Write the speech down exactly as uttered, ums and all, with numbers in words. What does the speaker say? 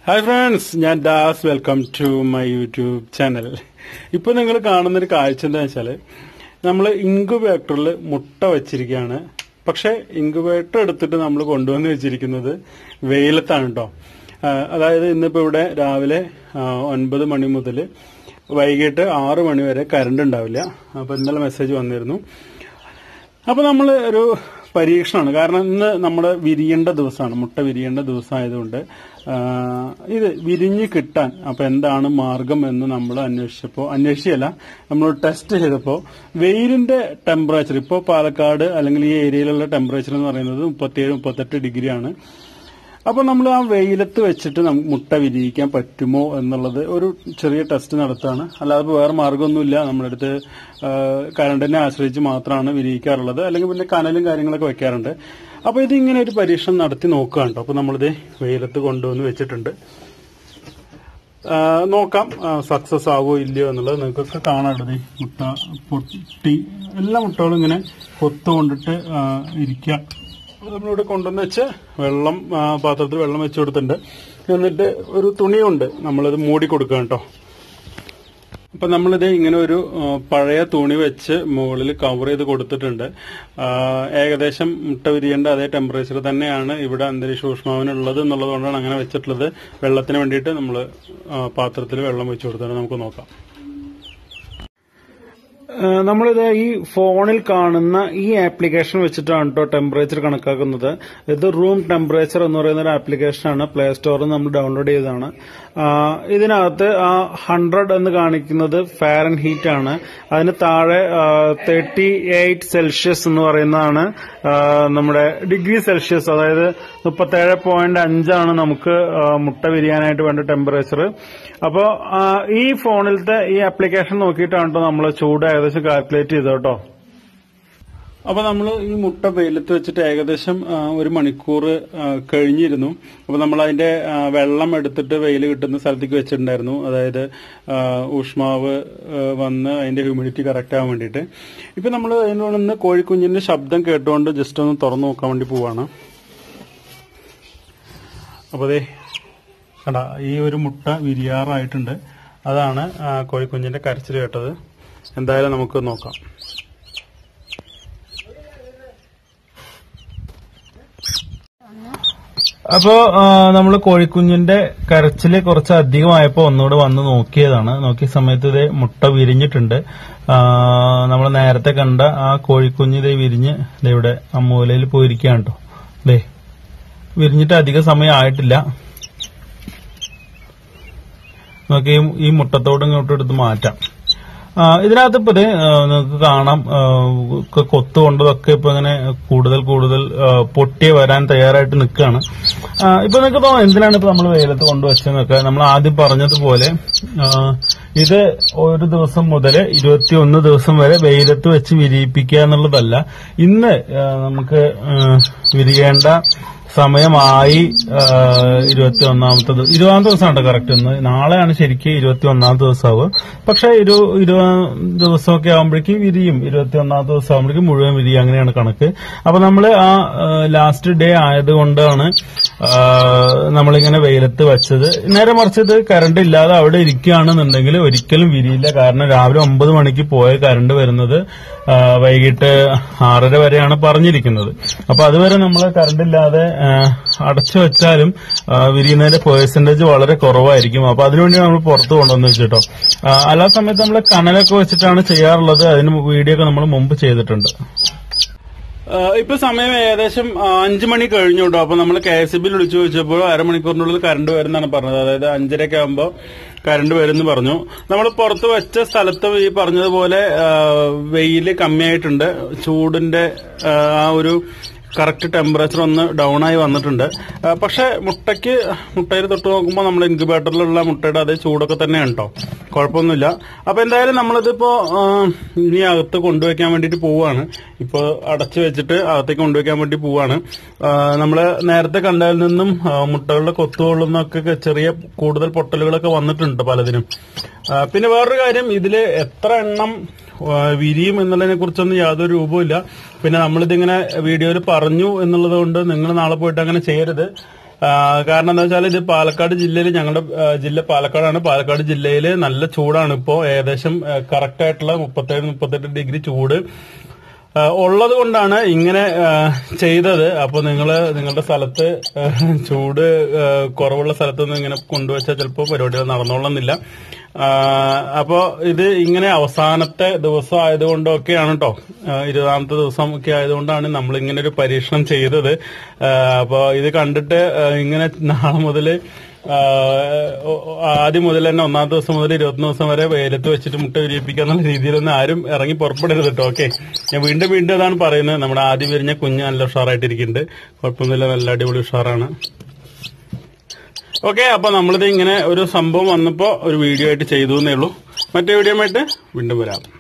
Hi friends, ഞാൻ Das. Welcome to my YouTube channel. ഇപ്പൊ നിങ്ങൾ കാണുന്നൊരു കാഴ്ച എന്താ വെച്ചാല്, നമ്മൾ ഇൻക്യുബേറ്ററിൽ മുട്ട വെച്ചിരിക്കുകയാണ്. പക്ഷെ ഇൻക്യുബേറ്റർ എടുത്തിട്ട് നമ്മൾ കൊണ്ടുവന്ന് വെച്ചിരിക്കുന്നത് വെയിലത്താണ് കേട്ടോ. അതായത് ഇന്നിപ്പോ ഇവിടെ രാവിലെ ഒൻപത് മണി മുതൽ വൈകിട്ട് ആറ് മണി വരെ കറണ്ട് ഉണ്ടാവില്ല. അപ്പൊ ഇന്നലെ മെസ്സേജ് വന്നിരുന്നു. അപ്പൊ നമ്മൾ ഒരു പരീക്ഷണമാണ്. കാരണം ഇന്ന് നമ്മുടെ വിരിയേണ്ട ദിവസമാണ്, മുട്ട വിരിയേണ്ട ദിവസമായതുകൊണ്ട് ഇത് വിരിഞ്ഞ് കിട്ടാൻ അപ്പൊ എന്താണ് മാർഗം എന്ന് നമ്മൾ അന്വേഷിച്ചപ്പോ അന്വേഷിച്ചല്ല നമ്മൾ ടെസ്റ്റ് ചെയ്തപ്പോ വെയിലിന്റെ ടെമ്പറേച്ചർ ഇപ്പോൾ പാലക്കാട് അല്ലെങ്കിൽ ഈ ഏരിയയിലുള്ള ടെമ്പറേച്ചർ എന്ന് പറയുന്നത് മുപ്പത്തിയേഴ് മുപ്പത്തെട്ട് ഡിഗ്രിയാണ്. അപ്പൊ നമ്മൾ ആ വെയിലത്ത് വെച്ചിട്ട് മുട്ട വിരിയിക്കാൻ പറ്റുമോ എന്നുള്ളത് ഒരു ചെറിയ ടെസ്റ്റ് നടത്താണ്. അല്ലാതെ വേറെ മാർഗമൊന്നുമില്ല. നമ്മുടെ അടുത്ത് കറണ്ടിനെ ആശ്രയിച്ച് മാത്രമാണ് വിരിയിക്കാറുള്ളത്. അല്ലെങ്കിൽ പിന്നെ കനലും കാര്യങ്ങളൊക്കെ വെക്കാറുണ്ട്. അപ്പൊ ഇതിങ്ങനെ ഒരു പരീക്ഷണം നടത്തി നോക്കുകയാണ്. അപ്പൊ നമ്മളിത് വെയിലത്ത് കൊണ്ടുവന്ന് വെച്ചിട്ടുണ്ട്. നോക്കാം സക്സസ് ആവോ ഇല്ലയോ എന്നുള്ളത്. നിങ്ങൾക്കൊക്കെ കാണാറുണ്ട്. മുട്ട പൊട്ടി എല്ലാ മുട്ടകളും ഇങ്ങനെ കൊത്തു കൊണ്ടിട്ട് ഇരിക്കുക. നമ്മളിവിടെ കൊണ്ടുവന്ന് വെച്ച് വെള്ളം പാത്രത്തിൽ വെള്ളം വെച്ചു കൊടുത്തിട്ടുണ്ട്. എന്നിട്ട് ഒരു തുണിയുണ്ട്, നമ്മളത് മൂടി കൊടുക്കുക കേട്ടോ. അപ്പൊ നമ്മളിത് ഇങ്ങനെ ഒരു പഴയ തുണി വെച്ച് മുകളിൽ കവർ ചെയ്ത് കൊടുത്തിട്ടുണ്ട്. ഏകദേശം മുട്ട വിരിയേണ്ട അതേ ടെമ്പറേച്ചർ തന്നെയാണ് ഇവിടെ അന്തരീക്ഷ ഊഷ്മാവിനുള്ളത് എന്നുള്ളതുകൊണ്ടാണ് അങ്ങനെ വെച്ചിട്ടുള്ളത്. വെള്ളത്തിന് വേണ്ടിയിട്ട് നമ്മൾ പാത്രത്തിൽ വെള്ളം വെച്ചു കൊടുത്തിട്ടുണ്ട്. നമുക്ക് നോക്കാം. നമ്മളിത് ഈ ഫോണിൽ കാണുന്ന ഈ ആപ്ലിക്കേഷൻ വെച്ചിട്ടാണ് കേട്ടോ ടെമ്പറേച്ചർ കണക്കാക്കുന്നത്. ഇത് റൂം ടെമ്പറേച്ചർ എന്ന് പറയുന്ന ഒരു ആപ്ലിക്കേഷനാണ്. പ്ലേ സ്റ്റോറിൽ നമ്മൾ ഡൗൺലോഡ് ചെയ്തതാണ്. ഇതിനകത്ത് ആ ഹൺഡ്രഡ് എന്ന് കാണിക്കുന്നത് ഫാരൻ ഹീറ്റ് ആണ്. അതിന് താഴെ തേർട്ടി എയ്റ്റ് സെൽഷ്യസ് എന്ന് പറയുന്നതാണ് നമ്മുടെ ഡിഗ്രി സെൽഷ്യസ്. അതായത് മുപ്പത്തേഴ് പോയിന്റ് അഞ്ചാണ് നമുക്ക് മുട്ട വിരിയാനായിട്ട് വേണ്ട ടെമ്പറേച്ചർ. അപ്പോ ഈ ഫോണിലത്തെ ഈ ആപ്ലിക്കേഷൻ നോക്കിയിട്ടാണ് കേട്ടോ നമ്മൾ ചൂട് ഏകദേശം കാൽക്കുലേറ്റ് ചെയ്തത് കേട്ടോ. അപ്പൊ നമ്മൾ ഈ മുട്ട വെയിലത്ത് വെച്ചിട്ട് ഏകദേശം ഒരു മണിക്കൂർ കഴിഞ്ഞിരുന്നു. അപ്പൊ നമ്മൾ അതിന്റെ വെള്ളം എടുത്തിട്ട് വെയിൽ കിട്ടുന്ന സ്ഥലത്തേക്ക് വെച്ചിട്ടുണ്ടായിരുന്നു. അതായത് ഊഷ്മാവ് വന്ന് അതിന്റെ ഹ്യൂമിഡിറ്റി കറക്റ്റ് ആവാൻ വേണ്ടിയിട്ട്. ഇപ്പൊ നമ്മൾ അതിനോടൊന്ന് കോഴിക്കുഞ്ഞിന്റെ ശബ്ദം കേട്ടുകൊണ്ട് ജസ്റ്റ് ഒന്ന് തുറന്നു നോക്കാൻ വേണ്ടി പോവാണ്. അപ്പൊ അതെ കണ്ടാ, ഈ ഒരു മുട്ട വിരിയാറായിട്ടുണ്ട്. അതാണ് കോഴിക്കുഞ്ഞിന്റെ കരച്ചിൽ കേട്ടത്. എന്തായാലും നമുക്ക് നോക്കാം. അപ്പോ നമ്മൾ കോഴിക്കുഞ്ഞിന്റെ കരച്ചില് കുറച്ച് അധികമായപ്പോ ഒന്നുകൂടെ വന്ന് നോക്കിയതാണ്. നോക്കിയ സമയത്ത് ഇത് മുട്ട വിരിഞ്ഞിട്ടുണ്ട്. നമ്മൾ നേരത്തെ കണ്ട ആ കോഴിക്കുഞ്ഞ് ഇത് വിരിഞ്ഞ് ഇവിടെ ആ മൂലയിൽ പോയിരിക്കുകയാണ് കേട്ടോ. അതെ, വിരിഞ്ഞിട്ട് അധിക സമയം ആയിട്ടില്ല. നമുക്ക് ഈ മുട്ടത്തോട് ഇങ്ങോട്ട് എടുത്ത് മാറ്റാം. ഇതിനകത്ത് ഇപ്പൊ ഇത് നിങ്ങൾക്ക് കാണാം, കൊത്തുകൊണ്ടതൊക്കെ ഇപ്പൊ ഇങ്ങനെ കൂടുതൽ കൂടുതൽ പൊട്ടിയ വരാൻ തയ്യാറായിട്ട് നിൽക്കുകയാണ്. ഇപ്പൊ നിങ്ങൾക്ക് തോന്നുന്നു എന്തിനാണ് ഇപ്പൊ നമ്മൾ വെയിലത്ത് കൊണ്ടുവച്ചതെന്നൊക്കെ. നമ്മൾ ആദ്യം പറഞ്ഞതുപോലെ ഇത് ഒരു ദിവസം മുതൽ ഇരുപത്തിയൊന്ന് ദിവസം വരെ വെയിലത്ത് വെച്ച് വിരിയിപ്പിക്കുക എന്നുള്ളതല്ല. ഇന്ന് നമുക്ക് വിരിയേണ്ട സമയമായി. ഇരുപത്തി ഒന്നാമത്തെ ഇരുപതാം ദിവസമാണ് കറക്റ്റ്. ഇന്ന് നാളെയാണ് ശരിക്കും ഇരുപത്തി ഒന്നാമത്തെ ദിവസമാവുക. പക്ഷെ ഇരു ഇരുപത് ദിവസമൊക്കെ ആകുമ്പോഴേക്കും വിരിയും. ഇരുപത്തി ഒന്നാമത്തെ ദിവസം ആകുമ്പോഴേക്കും മുഴുവൻ വിരിയും. അങ്ങനെയാണ് കണക്ക്. അപ്പൊ നമ്മള് ആ ലാസ്റ്റ് ഡേ ആയതുകൊണ്ടാണ് നമ്മളിങ്ങനെ വെയിലത്ത് വെച്ചത്. നേരെ മറിച്ച് ഇത് കറണ്ട് ഇല്ലാതെ അവിടെ ഇരിക്കുകയാണെന്നുണ്ടെങ്കിൽ ഒരിക്കലും വിരിയില്ല. കാരണം രാവിലെ ഒമ്പത് മണിക്ക് പോയ കറണ്ട് വരുന്നത് വൈകിട്ട് ആറര വരെയാണ് പറഞ്ഞിരിക്കുന്നത്. അപ്പൊ അതുവരെ നമ്മൾ കറണ്ട് ഇല്ലാതെ അടച്ചു വെച്ചാലും വിരിയുന്നതിന്റെ പെർസെന്റേജ് വളരെ കുറവായിരിക്കും. അപ്പൊ അതിനുവേണ്ടി നമ്മൾ പുറത്ത് കൊണ്ടുവന്ന് വെച്ചിട്ടോ. അല്ലാത്ത സമയത്ത് നമ്മൾ കനലൊക്കെ വെച്ചിട്ടാണ് ചെയ്യാറുള്ളത്. അതിന് വീഡിയോ ഒക്കെ നമ്മൾ മുമ്പ് ചെയ്തിട്ടുണ്ട്. ഇപ്പൊ സമയം ഏകദേശം അഞ്ചു മണി കഴിഞ്ഞു കേട്ടോ. അപ്പൊ നമ്മൾ കെ എസ് ഇ ബിയിൽ വിളിച്ചു ചോദിച്ചപ്പോൾ അരമണിക്കൂറിനുള്ളിൽ കറണ്ട് വരുന്നതാണ് പറഞ്ഞത്. അതായത് അഞ്ചരയൊക്കെ ആകുമ്പോ കറണ്ട് വരുമെന്ന് പറഞ്ഞു. നമ്മൾ പുറത്ത് വെച്ച സ്ഥലത്ത് ഈ പറഞ്ഞതുപോലെ വെയില് കമ്മിയായിട്ടുണ്ട്. ചൂടിന്റെ ആ ഒരു കറക്റ്റ് ടെമ്പറേച്ചർ ഒന്ന് ഡൗൺ ആയി വന്നിട്ടുണ്ട്. പക്ഷെ മുട്ടയ്ക്ക് മുട്ടയിൽ തൊട്ട് നോക്കുമ്പോൾ നമ്മൾ ഇൻക്യുബേറ്ററിലുള്ള മുട്ടയുടെ അതേ ചൂടൊക്കെ തന്നെയാണ് കേട്ടോ. കുഴപ്പമൊന്നുമില്ല. അപ്പൊ എന്തായാലും നമ്മളിതിപ്പോ ഇനി അകത്ത് കൊണ്ടുവയ്ക്കാൻ വേണ്ടിയിട്ട് പോവാണ്. ഇപ്പൊ അടച്ചു വെച്ചിട്ട് അകത്തേക്ക് കൊണ്ടുവയ്ക്കാൻ വേണ്ടി പോവാണ്. നമ്മള് നേരത്തെ കണ്ടതിൽ നിന്നും മുട്ടകളുടെ കൊത്തുകൊള്ളുന്നൊക്കെ ചെറിയ കൂടുതൽ പൊട്ടലുകളൊക്കെ വന്നിട്ടുണ്ട് പലതിനും. പിന്നെ വേറൊരു കാര്യം, ഇതില് എത്ര എണ്ണം വിരിയും എന്നുള്ളതിനെ കുറിച്ചൊന്നും യാതൊരു രൂപമില്ല. പിന്നെ നമ്മളിതിങ്ങനെ വീഡിയോയിൽ പറഞ്ഞു എന്നുള്ളത് കൊണ്ട് നിങ്ങൾ നാളെ പോയിട്ട് അങ്ങനെ ചെയ്യരുത്. കാരണം എന്താ വെച്ചാൽ ഇത് പാലക്കാട് ജില്ലയിൽ, ഞങ്ങളുടെ ജില്ല പാലക്കാടാണ്. പാലക്കാട് ജില്ലയിൽ നല്ല ചൂടാണ് ഇപ്പോ. ഏകദേശം കറക്റ്റ് ആയിട്ടുള്ള മുപ്പത്തേഴ് മുപ്പത്തെട്ട് ഡിഗ്രി ചൂട് ഉള്ളത് കൊണ്ടാണ് ഇങ്ങനെ ചെയ്തത്. അപ്പൊ നിങ്ങള് നിങ്ങളുടെ സ്ഥലത്ത് ചൂട് കുറവുള്ള സ്ഥലത്തൊന്നും ഇങ്ങനെ കൊണ്ടുവച്ചാൽ ചിലപ്പോൾ പരിപാടികൾ നടന്നോളുന്നില്ല. അപ്പോ ഇത് ഇങ്ങനെ അവസാനത്തെ ദിവസം ആയതുകൊണ്ടൊക്കെയാണ് കേട്ടോ, ഇരുപതാമത്തെ ദിവസം ഒക്കെ ആയതുകൊണ്ടാണ് നമ്മൾ ഇങ്ങനെ ഒരു പരീക്ഷണം ചെയ്തത്. അപ്പൊ ഇത് കണ്ടിട്ട് ഇങ്ങനെ നാളെ മുതല് ആദ്യം മുതൽ തന്നെ ഒന്നാമത്തെ ദിവസം മുതൽ ഇരുപത്തൊന്ന് ദിവസം വരെ വെയിലത്ത് വെച്ചിട്ട് മുട്ട വിരിയിപ്പിക്കുക എന്നുള്ള രീതിയിലൊന്നും ആരും ഇറങ്ങി പുറപ്പെടരുത് കേട്ടോ. ഓക്കെ, ഞാൻ വീണ്ടും വീണ്ടും അതാണ് പറയുന്നത്. നമ്മുടെ ആദ്യം വിരിഞ്ഞ കുഞ്ഞ് നല്ല ഉഷാറായിട്ടിരിക്കുന്നുണ്ട്, കുഴപ്പമൊന്നുമില്ല, നല്ല അടിപൊളി ഉഷാറാണ്. ഓക്കെ, അപ്പൊ നമ്മളിത് ഇങ്ങനെ ഒരു സംഭവം വന്നപ്പോ ഒരു വീഡിയോ ആയിട്ട് ചെയ്തു എന്നേ ഉള്ളൂ. മറ്റേ വീഡിയോ ആയിട്ട് വീണ്ടും വരാം.